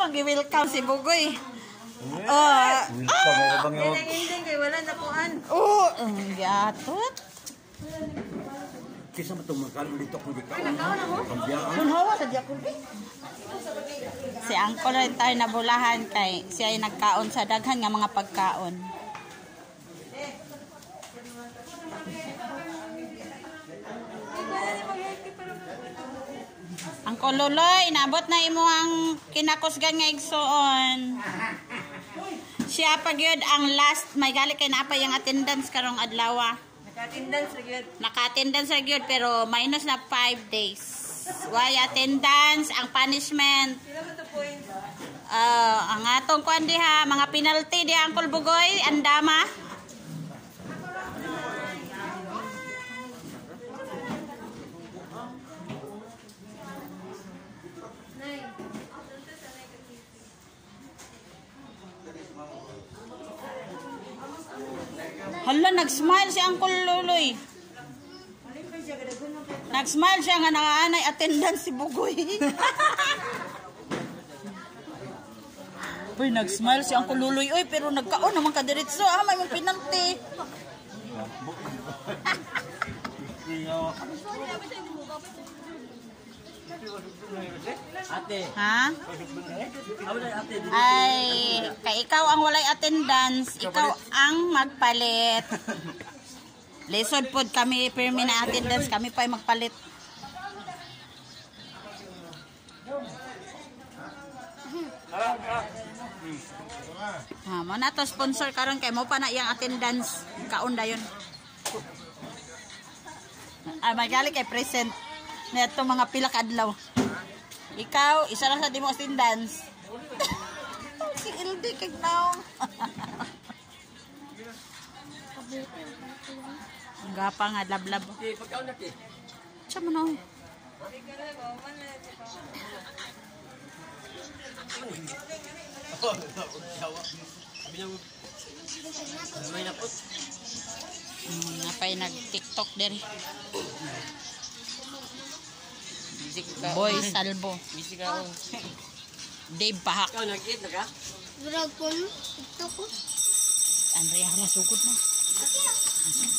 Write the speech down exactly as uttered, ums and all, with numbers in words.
gi-welcome si Bugoy. Oh, welcome ay bang yo. Ending kay wala na kuan. oh, yatot. Kisa matong magkano dito kung dito. Kun hawa sa Jacob. Si Angkol rin tayo nabulahan kay siya ay nagkaon sa daghan nga mga pagkaon. Angkol Luloy, nabot na imo ang kinakusgan nga igsuon. Siya pa gyud ang last may gali kay napay ang attendance karong adlaw. Naka-attendance ra gyud. Naka-attendance ra gyud pero minus na five days. Why attendance ang punishment? Pila man to points? Uh, ang atong kuan diha, mga penalty diha Angkol Bugoy, andama. Hala, nag-smile si Angkol Luloy. Nag-smile siya nga nakaanay attendance si Bugoy. Uy, nag-smile si Angkol Luloy. Uy, pero nagkaon naman ka diretso. Ah, may mong penalty. Ate. Ha? Ay, kay ikaw ang walay attendance, ikaw ang magpalit. Lesson pod kami, permi na attendance, kami pa magpalit. Ha, mo na to sponsor karon kay mo pa na iyang attendance, kaon dayon. Ay, magali kay present na itong mga pila kadlaw. Ikaw, isa lang sa di mo attendance. Si L D kay taong. Gapa nga lablab. Di pagkaon na ti. Siya mo na. Hmm, napay nag-TikTok diri. Boy Salvo. Busy ka on. Dave Pahak. Ikaw nag-eat na ka? Vlog ko, TikTok ko. Andrea, hala sugod na.